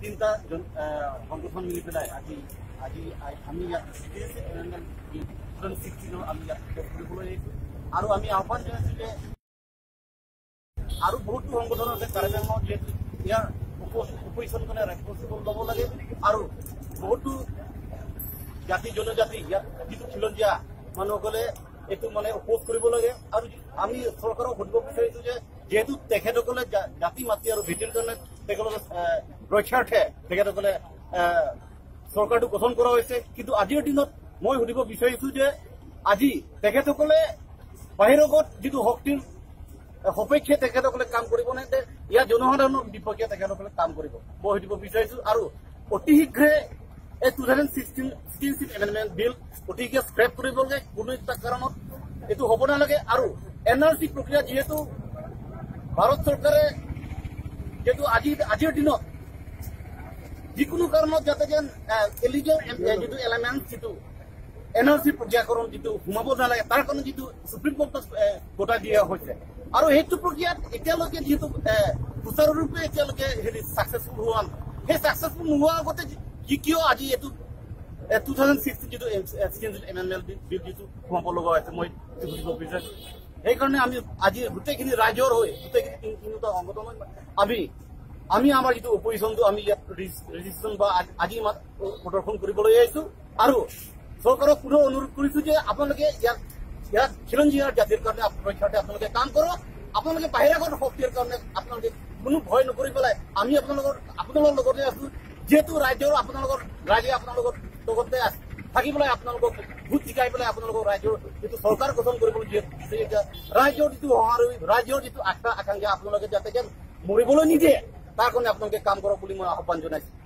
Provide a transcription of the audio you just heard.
তিনিটা সংগঠন মিলি পেলাই আজি আমি ইয়াত আমি ইয়াত কৰিবলৈ আৰু আমি আহ্বান জনাইছোঁ যে আৰু বহুতো সংগঠন আছে কাৰ্বি আংলঙত যিহেতু ইয়াৰ উপৰিচালনে ৰেছপন্সিবল ল'ব লাগে আৰু বহুতো জাতি জনজাতি ইয়াত যিটো খিলঞ্জীয়া মানুহসকলে এইটো মানে অপোজ কৰিব লাগে আৰু আমি চৰকাৰক সুধিব বিচাৰিছোঁ যে যেহেতু তেখেতসকলে জাতি মাতি আৰু ভিত্তিৰ কাৰণে তেখেতসকলে ৰক্ষাৰ্থে তেখেতসকলে চৰকাৰটো গঠন কৰা হৈছে কিন্তু আজিৰ দিনত মই সুধিব বিচাৰিছোঁ যে আজি তেখেতসকলে বাহিৰত যিটো শক্তিৰ সপক্ষে তেখেতসকলে কাম কৰিব নে ইয়াৰ জনসাধাৰণৰ বিপক্ষে তেখেতসকলে কাম কৰিব মই সুধিব বিচাৰিছোঁ আৰু অতি শীঘ্ৰে এই 2016 এমেণ্ডমেণ্ট বিল অতি শীঘ্ৰে স্ক্ৰেপ কৰিব লাগে কোনো এটা কাৰণত এইটো হ'ব নালাগে আৰু এনআৰচি প্ৰক্ৰিয়া যিহেতু ভাৰত চৰকাৰে যেহেতু আজিৰ দিনত যিকোনো কাৰণত যাতে যেন এলিগেল যিটো এলিমেণ্ট যিটো এনআৰচি প্ৰক্ৰিয়াকৰণ যিটো সোমাব নালাগে তাৰ কাৰণে যিটো সুপ্ৰিম কোৰ্টত গোটাই দিয়া হৈছে আৰু সেইটো প্ৰক্ৰিয়াত এতিয়ালৈকে যিহেতু সুচাৰুৰূপে এতিয়ালৈকে হেৰি ছাকচেছফুল হোৱা সেই ছাকচেছফুল নোহোৱাৰ আগতে কিয় আজি এইটো 2016 যিটো এমেণ্ডমেণ্ট বিল যিটো সোমাব লগা হৈছে মই বুজিব বিচাৰিছোঁ সেইকাৰণে আমি আজি গোটেইখিনি ৰাইজৰ হৈ গোটেইখিনি তিনিটা সংগঠন আমি আমাৰ যিটো অপজিশ্যনটো আমি ইয়াত ৰেজিষ্ট্ৰেশ্যন বা আজি প্ৰদৰ্শন কৰিবলৈ আহিছোঁ আৰু চৰকাৰক পুনৰ অনুৰোধ কৰিছোঁ যে আপোনালোকে ইয়াত খিলঞ্জীয়া জাতিৰ কাৰণে ৰক্ষাৰ্থে আপোনালোকে কাম কৰক আপোনালোকে বাহিৰাগত শক্তিৰ কাৰণে আপোনালোকে কোনো ভয় নকৰি পেলাই আমি আপোনালোকৰ লগতে আছোঁ যেহেতু ৰাইজে আপোনালোকৰ লগতে থাকি পেলাই আপোনালোকক ভোট শিকাই পেলাই আপোনালোকৰ ৰাইজৰ যিটো চৰকাৰ গঠন কৰিবলৈ যিহেতু এতিয়া ৰাইজৰ যিটো সঁহাৰি ৰাইজৰ যিটো আশা আকাংক্ষা আপোনালোকে যাতে মৰিবলৈ নিদিয়ে তাৰ কাৰণে আপোনালোকে কাম কৰক বুলি মই আহ্বান জনাইছোঁ।